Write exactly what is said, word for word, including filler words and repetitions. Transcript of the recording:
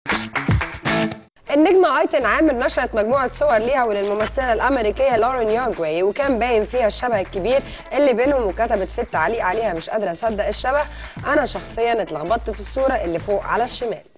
النجمة ايتن عامر نشرت مجموعة صور ليها وللممثلة الأمريكية لورين يوغوي، وكان باين فيها الشبه الكبير اللي بينهم، وكتبت في التعليق عليها: مش قادرة أصدق الشبه، أنا شخصيا اتلخبطت في الصورة اللي فوق على الشمال.